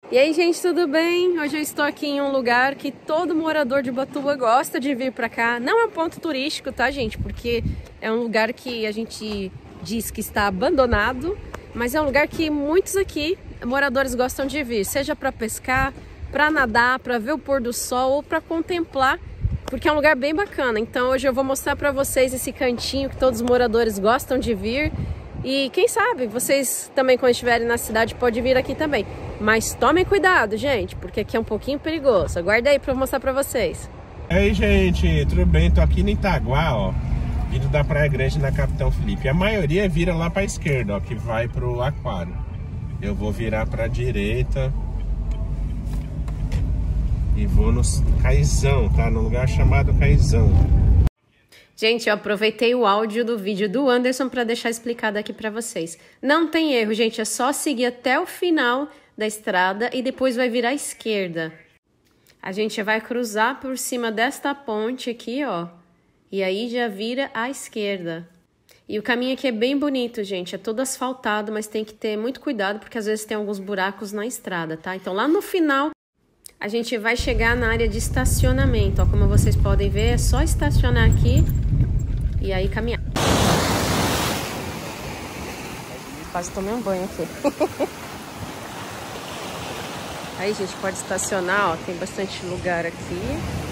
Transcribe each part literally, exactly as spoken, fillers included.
E aí, gente, tudo bem? Hoje eu estou aqui em um lugar que todo morador de Ubatuba gosta de vir para cá. Não é um ponto turístico, tá, gente? Porque é um lugar que a gente diz que está abandonado, mas é um lugar que muitos aqui, moradores, gostam de vir, seja para pescar, para nadar, para ver o pôr do sol ou para contemplar, porque é um lugar bem bacana. Então hoje eu vou mostrar para vocês esse cantinho que todos os moradores gostam de vir. E quem sabe, vocês também, quando estiverem na cidade, podem vir aqui também. Mas tomem cuidado, gente, porque aqui é um pouquinho perigoso. Aguarda aí para eu mostrar para vocês. E aí, gente, tudo bem? Tô aqui no Itaguá, ó, vindo da Praia Grande na Capitão Felipe. A maioria vira lá para a esquerda, ó, que vai pro aquário. Eu vou virar para a direita e vou no Caizão, tá? No lugar chamado Caizão. Gente, eu aproveitei o áudio do vídeo do Anderson para deixar explicado aqui para vocês. Não tem erro, gente, é só seguir até o final da estrada e depois vai virar à esquerda. A gente vai cruzar por cima desta ponte aqui, ó, e aí já vira à esquerda. E o caminho aqui é bem bonito, gente, é todo asfaltado, mas tem que ter muito cuidado porque às vezes tem alguns buracos na estrada, tá? Então lá no final a gente vai chegar na área de estacionamento, ó, como vocês podem ver, é só estacionar aqui e aí caminhar. Quase tomei um banho aqui. Aí, gente, pode estacionar, ó, tem bastante lugar aqui.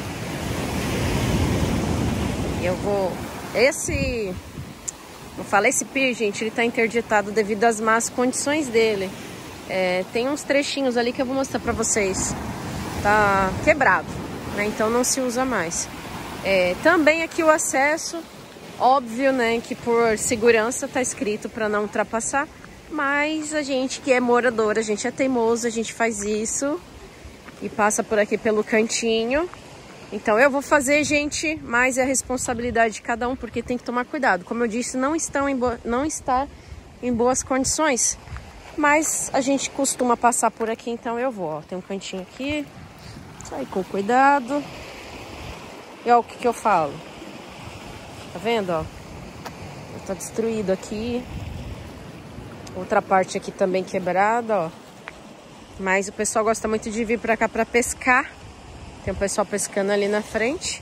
E eu vou... Esse... Não falei, esse pier, gente, ele tá interditado devido às más condições dele. É, tem uns trechinhos ali que eu vou mostrar pra vocês. Tá quebrado, né? Então não se usa mais. É, também aqui o acesso, óbvio, né, que por segurança tá escrito para não ultrapassar, mas a gente que é morador, a gente é teimoso, a gente faz isso e passa por aqui pelo cantinho. Então eu vou fazer, gente, mas é a responsabilidade de cada um, porque tem que tomar cuidado. Como eu disse, não estão em bo... não está em boas condições, mas a gente costuma passar por aqui, então eu vou. Ó, tem um cantinho aqui. Sai com cuidado. E ó o que que eu falo. Tá vendo, ó? Tá destruído aqui. Outra parte aqui também quebrada, ó. Mas o pessoal gosta muito de vir pra cá pra pescar. Tem um pessoal pescando ali na frente.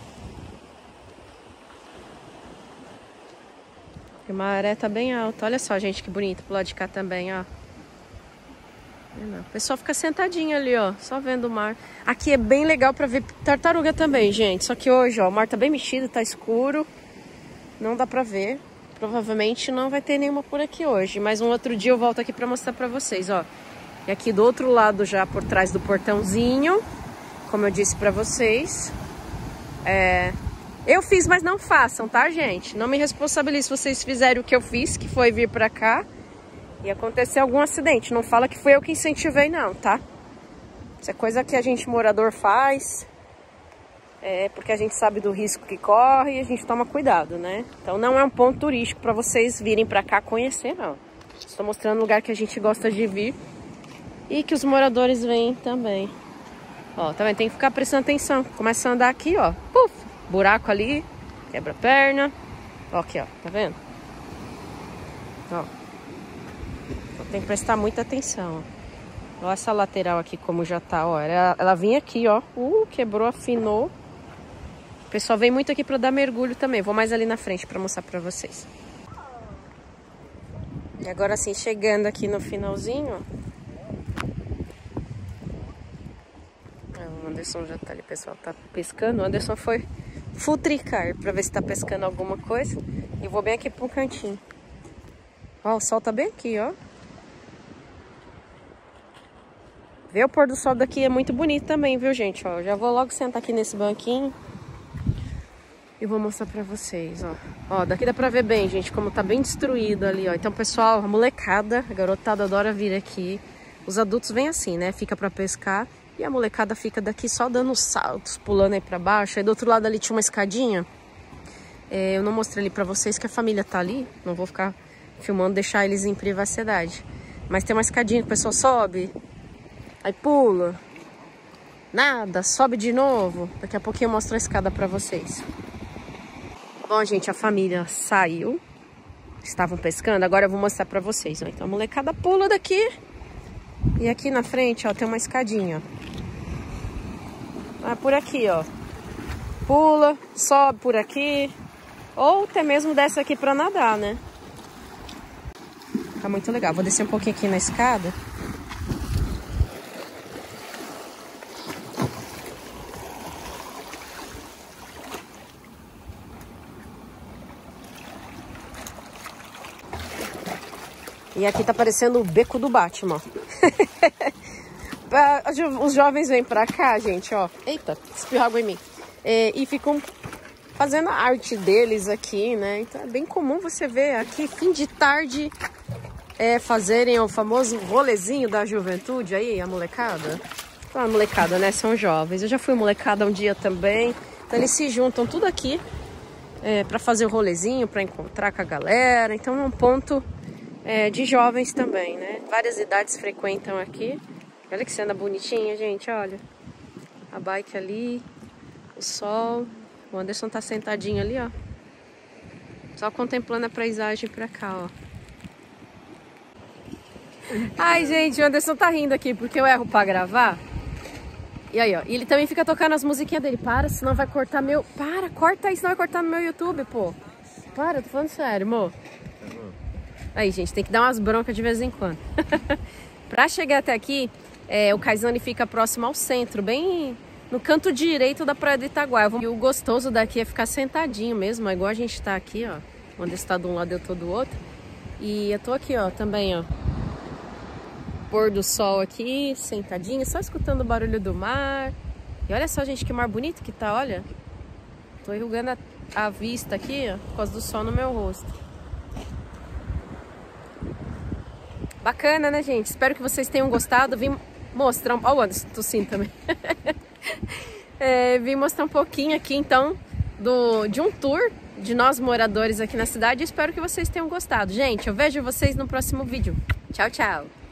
E a maré tá bem alta. Olha só, gente, que bonito pro lado de cá também, ó. O pessoal fica sentadinho ali, ó, só vendo o mar. Aqui é bem legal pra ver tartaruga também, gente. Só que hoje, ó, o mar tá bem mexido, tá escuro. Não dá pra ver. Provavelmente não vai ter nenhuma por aqui hoje. Mas um outro dia eu volto aqui pra mostrar pra vocês, ó. E aqui do outro lado, já por trás do portãozinho, como eu disse pra vocês, é... eu fiz, mas não façam, tá, gente? Não me responsabilize se vocês fizerem o que eu fiz, que foi vir pra cá e acontecer algum acidente. Não fala que foi eu que incentivei, não, tá? Isso é coisa que a gente morador faz, é porque a gente sabe do risco que corre e a gente toma cuidado, né? Então não é um ponto turístico para vocês virem pra cá conhecer, não. Estou mostrando um lugar que a gente gosta de vir e que os moradores vêm também. Ó, também tem que ficar prestando atenção. Começa a andar aqui, ó. Puf, buraco ali, quebra a perna. Ó, aqui, ó, tá vendo? Ó. Tem que prestar muita atenção, ó. Olha essa lateral aqui como já tá, ó. Ela, ela vinha aqui, ó. Uh, quebrou, afinou. O pessoal vem muito aqui pra dar mergulho também. Vou mais ali na frente pra mostrar pra vocês. E agora assim, chegando aqui no finalzinho. O Anderson já tá ali, pessoal, tá pescando. O Anderson foi futricar pra ver se tá pescando alguma coisa. E eu vou bem aqui pro cantinho. Ó, o sol tá bem aqui, ó. Ver o pôr do sol daqui é muito bonito também, viu, gente? Ó, já vou logo sentar aqui nesse banquinho e vou mostrar pra vocês, ó. Ó, daqui dá pra ver bem, gente, como tá bem destruído ali, ó. Então, pessoal, a molecada, a garotada adora vir aqui. Os adultos vêm assim, né? Fica pra pescar e a molecada fica daqui só dando saltos, pulando aí pra baixo. Aí do outro lado ali tinha uma escadinha. É, eu não mostrei ali pra vocês que a família tá ali. Não vou ficar filmando, deixar eles em privacidade. Mas tem uma escadinha que o pessoal sobe, aí pula, nada, sobe de novo. Daqui a pouquinho eu mostro a escada pra vocês. Bom, gente, a família saiu. Estavam pescando, agora eu vou mostrar pra vocês. Ó. Então a molecada pula daqui E aqui na frente, ó, tem uma escadinha. Ah, por aqui, ó. Pula, sobe por aqui. Ou até mesmo desce aqui pra nadar, né? Tá muito legal. Vou descer um pouquinho aqui na escada. E aqui tá parecendo o beco do Batman. Os jovens vêm pra cá, gente, ó. Eita, espirrou água em mim. É, e ficam fazendo a arte deles aqui, né? Então é bem comum você ver aqui, fim de tarde, é, fazerem o famoso rolezinho da juventude aí, a molecada. Então, a molecada, né? São jovens. Eu já fui molecada um dia também. Então eles se juntam tudo aqui é, pra fazer o rolezinho, pra encontrar com a galera. Então é um ponto... É, de jovens também, né? Várias idades frequentam aqui. Olha que cena bonitinha, gente, olha. A bike ali, o sol. O Anderson tá sentadinho ali, ó. Só contemplando a paisagem pra cá, ó. Ai, gente, o Anderson tá rindo aqui porque eu erro pra gravar. E aí, ó. E ele também fica tocando as musiquinhas dele. Para, senão vai cortar meu... Para, corta aí, senão vai cortar no meu YouTube, pô. Para, tô falando sério, amor. Aí, gente, tem que dar umas broncas de vez em quando. Pra chegar até aqui, é, o Kaizane fica próximo ao centro, bem no canto direito da Praia do Itaguaia. E o gostoso daqui é ficar sentadinho mesmo, é igual a gente tá aqui, ó. Onde está de um lado, eu tô do outro. E eu tô aqui, ó, também, ó. Pôr do sol aqui, sentadinho, só escutando o barulho do mar. E olha só, gente, que mar bonito que tá, olha. Tô enrugando a, a vista aqui, ó, por causa do sol no meu rosto. Bacana, né, gente? Espero que vocês tenham gostado. Vim mostrar... Ó, o Anderson tossindo também. é, vim mostrar um pouquinho aqui, então, do, de um tour de nós moradores aqui na cidade. Espero que vocês tenham gostado. Gente, eu vejo vocês no próximo vídeo. Tchau, tchau!